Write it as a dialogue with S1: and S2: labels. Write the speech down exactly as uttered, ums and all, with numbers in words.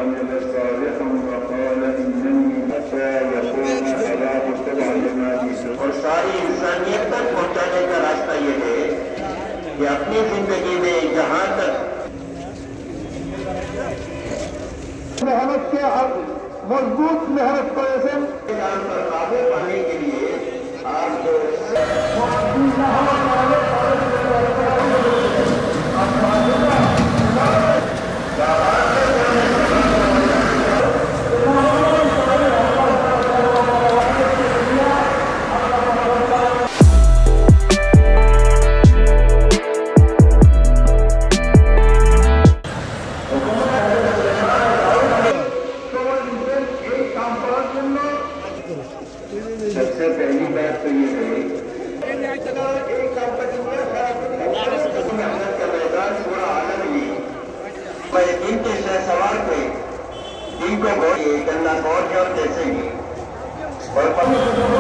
S1: وعمل صالحا وقال إنني حتى يكون على متبع جماعي। और सारी इंसानियत तक पहुँचाने का रास्ता ये है कि अपनी जिंदगी में जहाँ तक मेहनत के मजबूत मेहनत प्रयास पर काबू पाने के लिए आप जो सबसे पहली बात तो ये है एक कंपनी में का मैदान पूरा आलम ली मैं दिन के सवाल पे दिन को बहुत अल्लाह बहुत जब जैसे ही और